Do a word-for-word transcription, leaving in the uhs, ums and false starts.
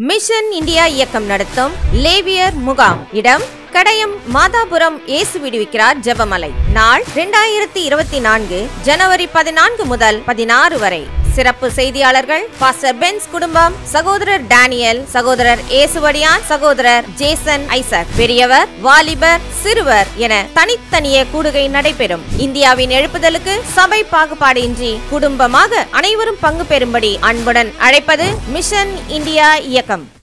Mission India இயக்கம் நடத்தும் லேவியர் முகாம். இடம் கடையம் மாதாபுரம் இயேசு விடுவிக்கிறார் ஜெபமலை. நாள் இரண்டாயிரத்தி இருபத்தி நான்கு ஜனவரி பதினான்கு முதல் பதினாறு வரை. சிறப்பு செய்தியாளர்கள் பாஸ்டர் பென்ஸ் குடும்பம், சகோதரர் டேனியல், சகோதரர் ஏசுவடியான், சகோதரர் ஜேசன் ஐசக். பெரியவர், வாலிபர், சிறுவர் என தனித்தனியே கூடுகை நடைபெறும். இந்தியாவின் எழுப்புதலுக்கு சபை பாகுபாடு இன்றி குடும்பமாக அனைவரும் பங்கு பெறும்படி அன்புடன் அழைப்பது மிஷன் இந்தியா இயக்கம்.